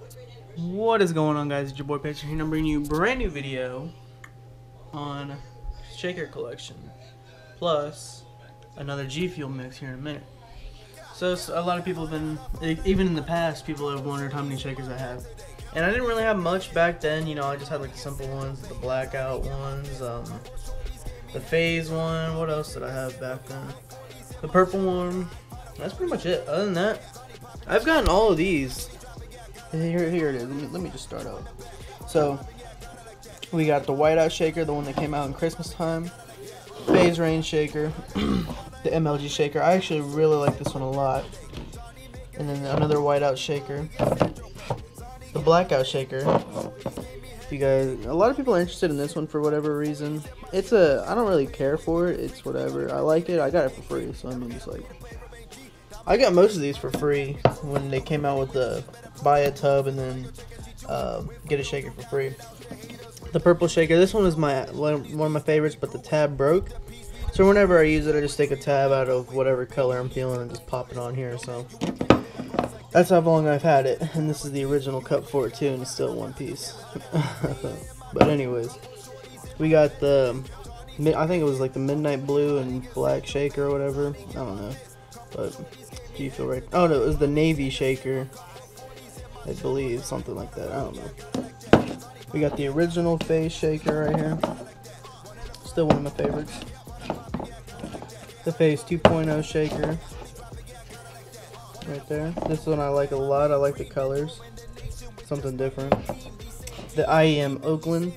What is going on, guys? It's your boy Patrick here, and I'm bringing you a brand new video on shaker collection, plus another G Fuel mix here in a minute. So a lot of people have been, even in the past, people have wondered how many shakers I have. And I didn't really have much back then, you know, I just had like the simple ones, the blackout ones, the phase one. What else did I have back then? The purple one. That's pretty much it. Other than that, I've gotten all of these. Here it is. Let me just start out. So we got the whiteout shaker, the one that came out in Christmas time. Phase range shaker, the MLG shaker. I actually really like this one a lot. And then another whiteout shaker, the blackout shaker. You guys, a lot of people are interested in this one for whatever reason. I don't really care for it. It's whatever. I like it. I got it for free, so I mean, it's like, I got most of these for free when they came out with the buy a tub and then get a shaker for free. The purple shaker, this one is one of my favorites, but the tab broke. So whenever I use it, I just take a tab out of whatever color I'm feeling and just pop it on here. So that's how long I've had it. And this is the original cup for it too, and it's still one piece. But anyways, we got the, I think it was like the midnight blue and black shaker or whatever. I don't know. But do you feel right? Oh no, it was the navy shaker, I believe, something like that. I don't know. We got the original phase shaker right here. Still one of my favorites. The phase 2.0 shaker right there. This one I like a lot. I like the colors. Something different. The IEM Oakland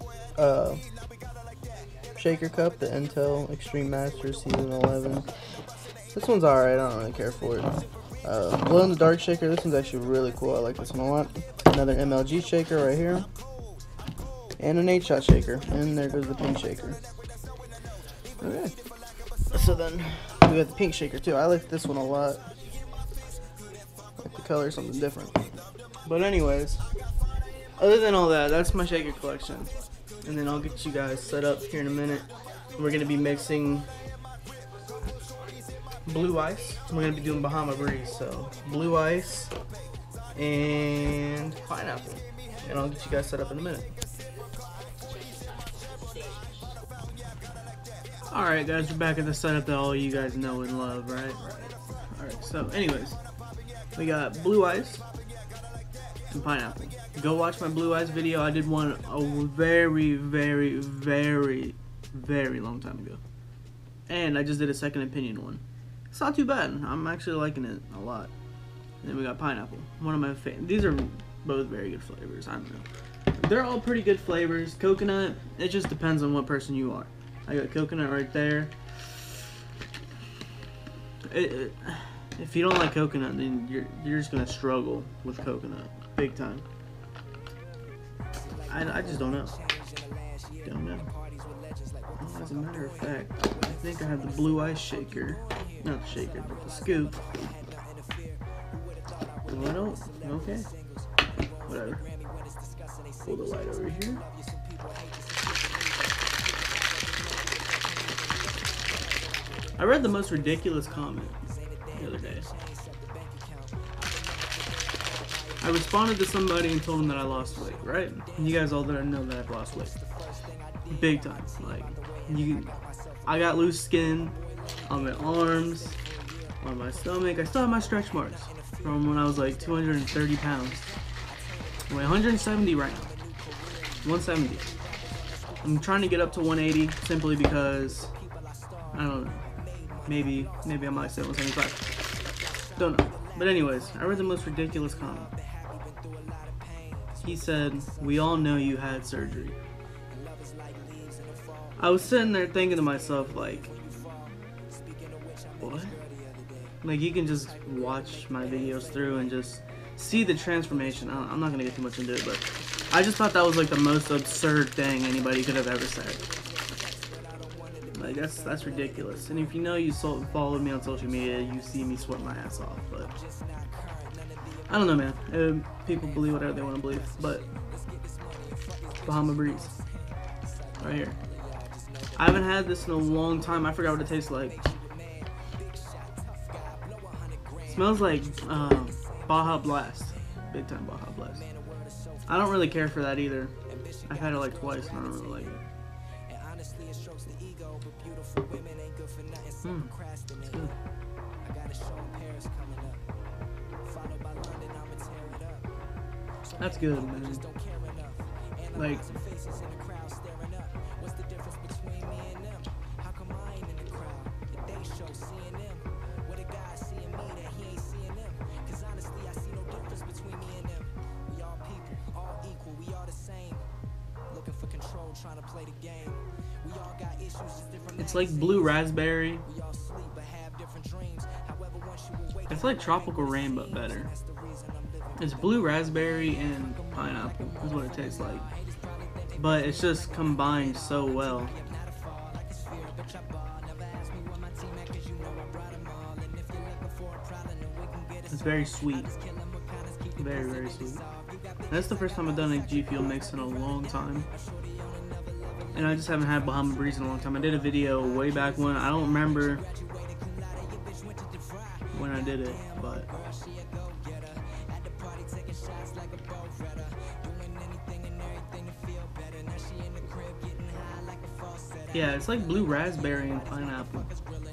shaker cup, the Intel Extreme Master Season 11. This one's alright, I don't really care for it. Glow in the dark shaker, this one's actually really cool. I like this one a lot. Another MLG shaker right here. And an 8-shot shaker. And there goes the pink shaker. Okay. So then, we got the pink shaker too. I like this one a lot. I like the color, something different. But anyways, other than all that, that's my shaker collection. And then I'll get you guys set up here in a minute. We're going to be mixing blue ice. We're gonna be doing Bahama Breeze, so blue ice and pineapple, and I'll get you guys set up in a minute. Alright guys, we're back at the setup that all you guys know and love, right? Alright, so anyways, we got blue ice and pineapple. Go watch my blue ice video. I did one a very long time ago, and I just did a second opinion one. It's not too bad. I'm actually liking it a lot. And then we got pineapple. One of my favorites. These are both very good flavors. I don't know. They're all pretty good flavors. Coconut, it just depends on what person you are. I got coconut right there. If you don't like coconut, then you're just gonna struggle with coconut, big time. I just don't know. Don't know. Well, as a matter of fact, I think I have the blue ice shaker. Not the shaker, but the scoop. No, I don't. Okay. Whatever. Pull the light over here. I read the most ridiculous comment the other day. I responded to somebody and told them that I lost weight, right? And you guys all that know that I've lost weight. Big time. Like, I got loose skin on my arms, on my stomach. I still have my stretch marks from when I was like 230 pounds. I'm like 170 right now. 170. I'm trying to get up to 180 simply because, I don't know, maybe I might say 175. Don't know. But anyways, I read the most ridiculous comment. He said, "We all know you had surgery." I was sitting there thinking to myself, like, what? Like, you can just watch my videos through and just see the transformation. I'm not gonna get too much into it, but I just thought that was like the most absurd thing anybody could have ever said. Like, that's ridiculous. And if you know you followed me on social media, you see me sweat my ass off. But I don't know, man. People believe whatever they want to believe. But Bahama Breeze, right here. I haven't had this in a long time. I forgot what it tastes like. It smells like Baja Blast. big time Baja Blast. I don't really care for that either. I've had it like twice and I don't really like it. It's good. That's good, man. Like, it's like blue raspberry. It's like tropical rain, but better. It's blue raspberry and pineapple is what it tastes like. But it's just combined so well. It's very sweet. Very, very sweet. That's the first time I've done a G Fuel mix in a long time. And I just haven't had Bahama Breeze in a long time. I did a video way back when. I don't remember when I did it, but yeah, it's like blue raspberry and pineapple.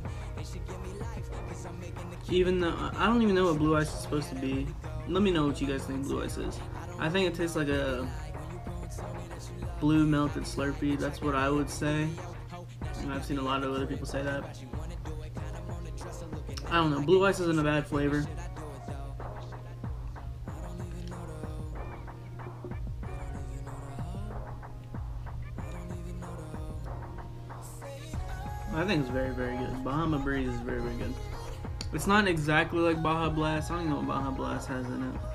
Even though I don't even know what blue ice is supposed to be. Let me know what you guys think blue ice is. I think it tastes like a blue melted Slurpee. That's what I would say. And I've seen a lot of other people say that. I don't know. Blue ice isn't a bad flavor. I think it's very, very good. Bahama Breeze is very, very good. It's not exactly like Baja Blast. I don't even know what Baja Blast has in it.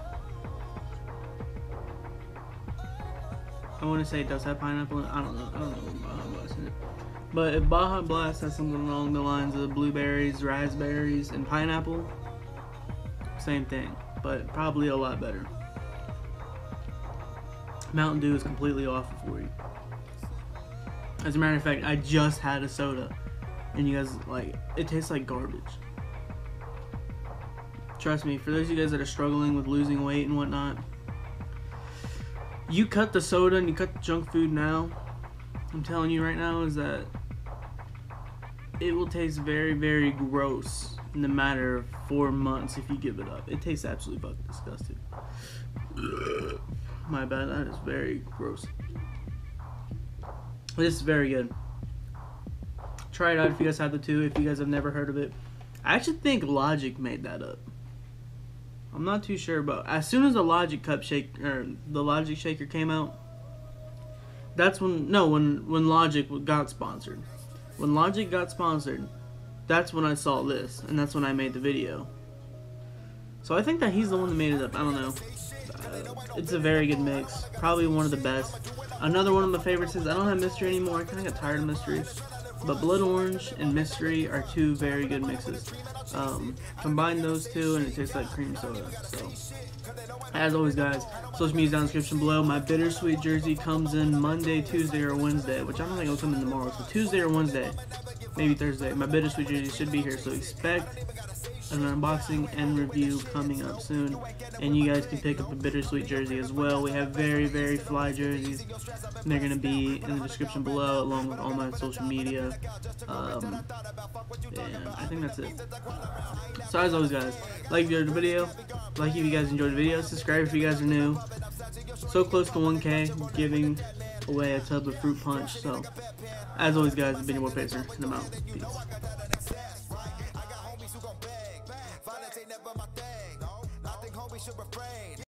I want to say it does have pineapple in it. I don't know. I don't know what Baja Blast in it. But if Baja Blast has something along the lines of blueberries, raspberries, and pineapple, same thing, but probably a lot better. Mountain Dew is completely awful for you. As a matter of fact, I just had a soda, and you guys, like, it tastes like garbage. Trust me, for those of you guys that are struggling with losing weight and whatnot, you cut the soda and you cut the junk food now, I'm telling you right now, is that it will taste very, very gross in a matter of 4 months if you give it up. It tastes absolutely fucking disgusting. My bad, that is very gross. This is very good. Try it out if you guys have the two, if you guys have never heard of it. I actually think Logic made that up. I'm not too sure, but as soon as the Logic cup shake or the Logic shaker came out, that's when when Logic got sponsored. When Logic got sponsored, that's when I saw this, and that's when I made the video. So I think that he's the one that made it up. I don't know. It's a very good mix. Probably one of the best. Another one of my favorites is, I don't have Mystery anymore. I kind of got tired of Mystery. But Blood Orange and Mystery are two very good mixes. Combine those two and it tastes like cream soda. So, as always guys, social media's down in the description below. My Bittersweet jersey comes in Monday, Tuesday, or Wednesday, which I don't think it'll come in tomorrow. So Tuesday or Wednesday, maybe Thursday. My Bittersweet jersey should be here, so expect an unboxing and review coming up soon, and you guys can pick up a Bittersweet jersey as well. We have very, very fly jerseys. They're going to be in the description below along with all my social media, and I think that's it. So as always guys, like if you enjoyed the video, like if you guys enjoyed the video, subscribe if you guys are new. So close to 1K, giving away a tub of fruit punch. So as always guys, I've been your boy Pacer, and I'm out. Peace. Never my thing, no, I think homie should refrain.